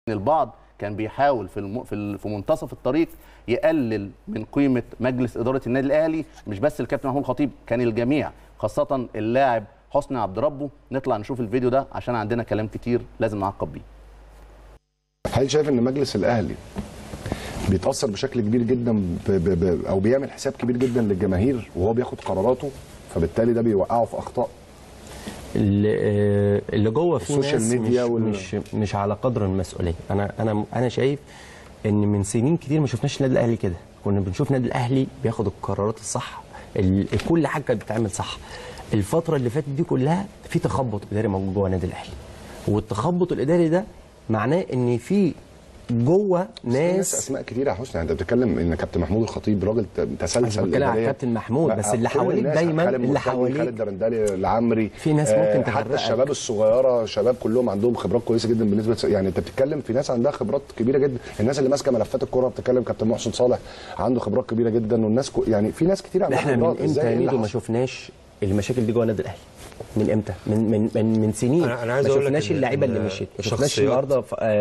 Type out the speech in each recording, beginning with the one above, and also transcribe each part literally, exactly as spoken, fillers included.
البعض كان بيحاول في الم... في, ال... في منتصف الطريق يقلل من قيمه مجلس اداره النادي الاهلي، مش بس الكابتن محمود الخطيب، كان الجميع، خاصه اللاعب حسني عبد ربه. نطلع نشوف الفيديو ده عشان عندنا كلام كتير لازم نعقب بيه. هل شايف ان مجلس الاهلي بيتاثر بشكل كبير جدا ب... ب... ب... او بيعمل حساب كبير جدا للجماهير وهو بياخد قراراته، فبالتالي ده بيوقعه في اخطاء اللي اللي جوه في السوشيال ناس ميديا مش, وال... مش مش على قدر المسؤوليه؟ انا انا انا شايف ان من سنين كتير ما شفناش النادي الاهلي كده. كنا بنشوف النادي الاهلي بياخد القرارات الصح، كل حاجه كانت بتتعمل صح. الفتره اللي فاتت دي كلها في تخبط اداري موجود جوه النادي الاهلي، والتخبط الاداري ده معناه ان في جوه ناس اسماء كتيره يا حسني. انت بتتكلم ان كابتن محمود الخطيب راجل تسلسل. انا بتكلم على كابتن محمود، بس اللي حواليك دايما اللي حواليك خالد درندلي العمري، في ناس ممكن تغرقك. حتى الشباب الصغيره شباب كلهم عندهم خبرات كويسه جدا بالنسبه، يعني انت بتتكلم في ناس عندها خبرات كبيره جدا. الناس اللي ماسكه ملفات الكوره بتتكلم كابتن محسن صالح عنده خبرات كبيره جدا، والناس كو... يعني في ناس كتير عندها خبرات. احنا من امتى يا ميدو ما شفناش المشاكل دي جوه النادي الاهلي؟ من امتى؟ من من من, من سنين. أنا أنا ما شفناش اللعيبه اللي مشيت، ما شفناش النهارده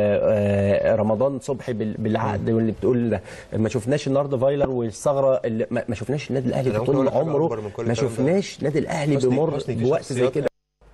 رمضان صبحي بالعقد واللي بتقول ده، ما شفناش النهارده فايلر والثغره اللي ما شفناش النادي الاهلي طول عمره، ما شفناش النادي الاهلي بيمر بوقت زي كده.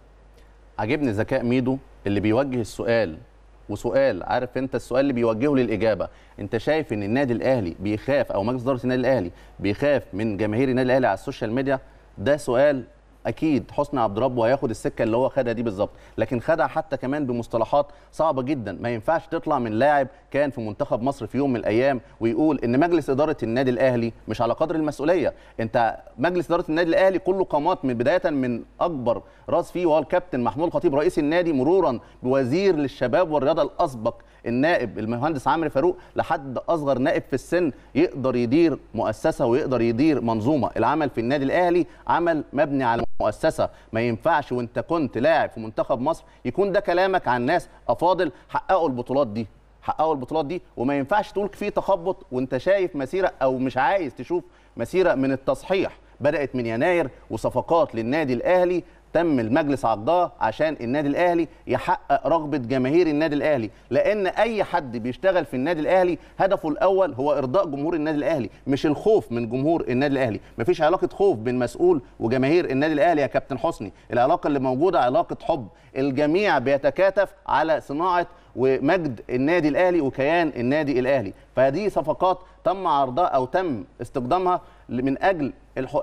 عجبني ذكاء ميدو اللي بيوجه السؤال، وسؤال عارف انت السؤال اللي بيوجهه للاجابه. انت شايف ان النادي الاهلي بيخاف او مجلس اداره النادي الاهلي بيخاف من جماهير النادي الاهلي على السوشيال ميديا؟ ده سؤال اكيد حسني عبد ربه هياخد السكه اللي هو خدها دي بالظبط، لكن خدها حتى كمان بمصطلحات صعبه جدا. ما ينفعش تطلع من لاعب كان في منتخب مصر في يوم من الايام ويقول ان مجلس اداره النادي الاهلي مش على قدر المسؤوليه. انت مجلس اداره النادي الاهلي كله قامات، من بدايه من اكبر راس فيه وهو الكابتن محمود الخطيب رئيس النادي، مرورا بوزير للشباب والرياضه الاسبق النائب المهندس عمرو فاروق، لحد اصغر نائب في السن يقدر يدير مؤسسه ويقدر يدير منظومه. العمل في النادي الاهلي عمل مبني على مؤسسه. ما ينفعش وانت كنت لاعب في منتخب مصر يكون ده كلامك عن ناس افاضل حققوا البطولات دي حققوا البطولات دي وما ينفعش تقول فيه تخبط وانت شايف مسيره او مش عايز تشوف مسيره من التصحيح بدات من يناير، وصفقات للنادي الاهلي تم المجلس عقدها عشان النادي الاهلي يحقق رغبه جماهير النادي الاهلي، لان اي حد بيشتغل في النادي الاهلي هدفه الاول هو ارضاء جمهور النادي الاهلي، مش الخوف من جمهور النادي الاهلي. مفيش علاقه خوف بين مسؤول وجماهير النادي الاهلي يا كابتن حسني، العلاقه اللي موجوده علاقه حب. الجميع بيتكاتف على صناعه ومجد النادي الاهلي وكيان النادي الاهلي. فهذه صفقات تم عرضها او تم استخدامها من اجل الح...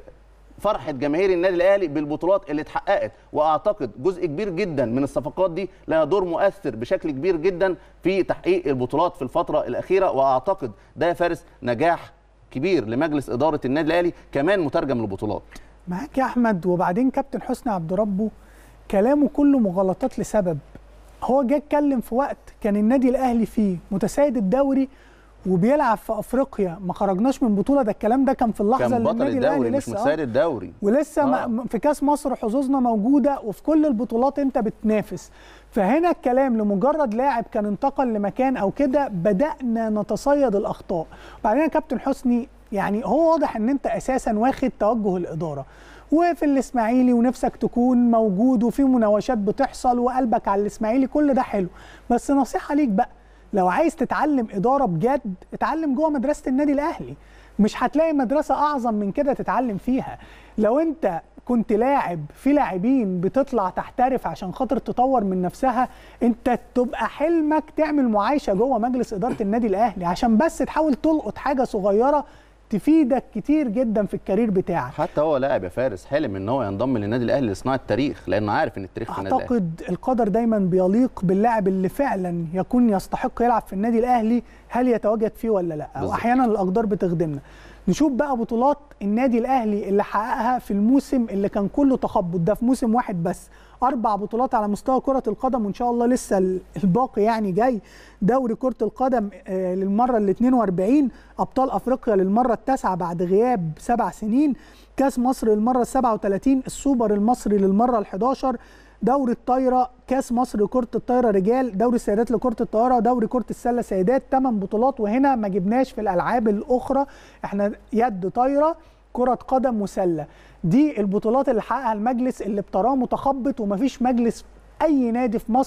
فرحة جماهير النادي الأهلي بالبطولات اللي اتحققت، وأعتقد جزء كبير جدا من الصفقات دي لها دور مؤثر بشكل كبير جدا في تحقيق البطولات في الفترة الأخيرة. وأعتقد ده يا فارس نجاح كبير لمجلس إدارة النادي الأهلي كمان مترجم للبطولات. معاك يا أحمد. وبعدين كابتن حسني عبد ربه كلامه كله مغالطات لسبب. هو جه اتكلم في وقت كان النادي الأهلي فيه متسيد الدوري وبيلعب في افريقيا، ما خرجناش من بطوله. ده الكلام ده كان في اللحظه اللي النادي الاهلي لسه مش متسيد الدوري ولسه آه. في كاس مصر حظوظنا موجوده، وفي كل البطولات انت بتنافس. فهنا الكلام لمجرد لاعب كان انتقل لمكان او كده بدانا نتصيد الاخطاء. وبعدين يا كابتن حسني يعني هو واضح ان انت اساسا واخد توجه الاداره وفي الاسماعيلي ونفسك تكون موجود وفي مناوشات بتحصل وقلبك على الاسماعيلي، كل ده حلو. بس نصيحه ليك بقى، لو عايز تتعلم إدارة بجد اتعلم جوه مدرسة النادي الأهلي، مش هتلاقي مدرسة أعظم من كده تتعلم فيها. لو أنت كنت لاعب، في لاعبين بتطلع تحترف عشان خاطر تطور من نفسها، أنت تبقى حلمك تعمل معايشة جوه مجلس إدارة النادي الأهلي عشان بس تحاول تلقط حاجة صغيرة تفيدك كتير جدا في الكارير بتاعك. حتى هو لاعب يا فارس حلم ان هو ينضم للنادي الاهلي لصناعه التاريخ، لانه عارف ان التاريخ في النادي الاهلي. اعتقد القدر دايما بيليق باللاعب اللي فعلا يكون يستحق يلعب في النادي الاهلي، هل يتواجد فيه ولا لا. بالزبط. واحيانا الاقدار بتخدمنا. نشوف بقى بطولات النادي الاهلي اللي حققها في الموسم اللي كان كله تخبط ده، في موسم واحد بس اربع بطولات على مستوى كره القدم، وان شاء الله لسه الباقي يعني جاي. دوري كره القدم للمره ال اثنين وأربعين، ابطال افريقيا للمره التاسعه بعد غياب سبع سنين، كاس مصر للمره السابعه وثلاثين، السوبر المصري للمره الحادية عشرة، دوري الطايره، كاس مصر لكره الطايره رجال، دوري السيدات لكره الطائره، دوري كره السله سيدات. ثمان بطولات، وهنا ما جبناش في الالعاب الاخرى، احنا يد، طايره، كره قدم وسله. دي البطولات اللي حققها المجلس اللي بتراه متخبط، ومفيش مجلس اي نادي في مصر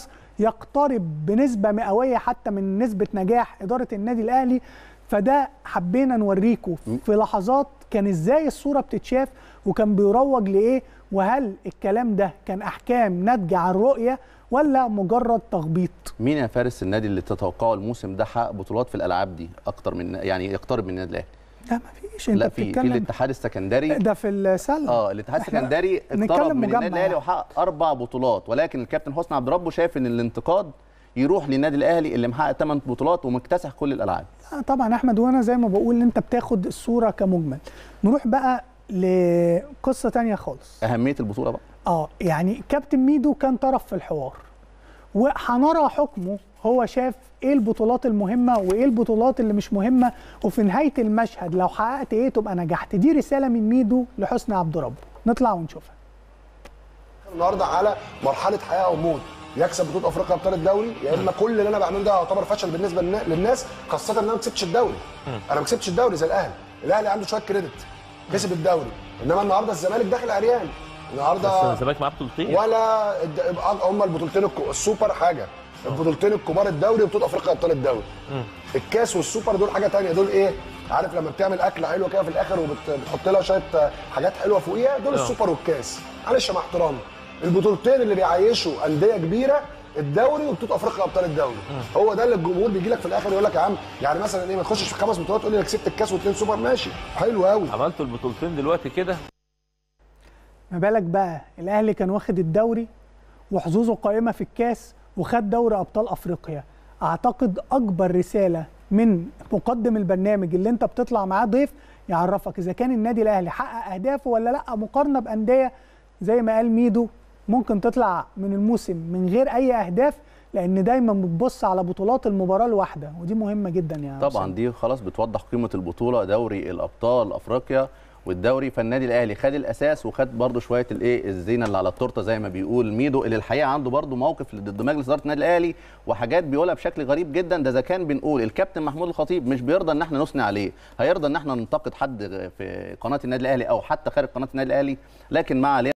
يقترب بنسبه مئويه حتى من نسبه نجاح اداره النادي الاهلي. فده حبينا نوريكم في لحظات كان ازاي الصوره بتتشاف وكان بيروج لايه، وهل الكلام ده كان احكام ناتجه عن رؤيه ولا مجرد تخبيط. مين يا فارس النادي اللي تتوقعه الموسم ده حقق بطولات في الالعاب دي اكتر من يعني يقترب من النادي الاهلي؟ لا ما فيش. انت لا في في الاتحاد السكندري ده في السله. اه الاتحاد السكندري اقترب من النادي الاهلي وحقق اربع بطولات، ولكن الكابتن حسني عبد ربه شايف ان الانتقاد يروح للنادي الاهلي اللي محقق ثمان بطولات ومكتسح كل الالعاب. طبعا احمد، وانا زي ما بقول ان انت بتاخد الصوره كمجمل. نروح بقى لقصه ثانيه خالص، اهميه البطوله بقى. اه يعني كابتن ميدو كان طرف في الحوار، وهنرى حكمه. هو شاف ايه البطولات المهمه وايه البطولات اللي مش مهمه، وفي نهايه المشهد لو حققت ايه تبقى نجحت. دي رساله من ميدو لحسني عبد ربه، نطلع ونشوفها. النهارده على مرحله حياه او موت، يكسب بطوله افريقيا ابطال الدوري، يا اما كل اللي انا بعمله ده يعتبر فشل بالنسبه للناس، خاصه ان انا ما كسبتش الدوري. انا ما كسبتش الدوري زي الاهلي، الاهلي عنده شويه كريدت كسب الدوري، انما النهارده الزمالك داخل عريان. النهارده بس الزمالك معاه بطولتين ولا هم البطولتين السوبر حاجه، البطولتين الكبار الدوري وبطوله افريقيا ابطال الدوري. الكاس والسوبر دول حاجه ثانيه، دول ايه؟ عارف لما بتعمل اكله حلوه كده في الاخر وبتحط لها شويه حاجات حلوه فوقيها، دول السوبر والكاس. معلش مع احترامي، البطولتين اللي بيعيشوا انديه كبيره الدوري وبطوله افريقيا ابطال الدوري، هو ده اللي الجمهور بيجي لك في الاخر يقول لك يا عم يعني مثلا ايه، ما تخشش في خمس بطولات تقول لي انا كسبت الكاس واثنين سوبر، ماشي حلو قوي، عملتوا البطولتين دلوقتي كده. ما بالك بقى الاهلي كان واخد الدوري وحظوظه قائمه في الكاس وخد دوري ابطال افريقيا. اعتقد اكبر رساله من مقدم البرنامج اللي انت بتطلع معاه ضيف يعرفك اذا كان النادي الاهلي حقق اهدافه ولا لا، مقارنه بانديه زي ما قال ميدو ممكن تطلع من الموسم من غير اي اهداف، لان دايما بتبص على بطولات المباراه الواحده، ودي مهمه جدا يعني. طبعا وسام. دي خلاص بتوضح قيمه البطوله، دوري الابطال افريقيا والدوري. فالنادي الاهلي خد الاساس وخد برده شويه الايه الزينه اللي على التورته زي ما بيقول ميدو، اللي الحقيقه عنده برده موقف ضد مجلس اداره النادي الاهلي وحاجات بيقولها بشكل غريب جدا. ده اذا كان بنقول الكابتن محمود الخطيب مش بيرضى ان احنا نثني عليه، هيرضى ان احنا ننتقد حد في قناه النادي الاهلي او حتى خارج قناه النادي الاهلي؟ لكن ما علينا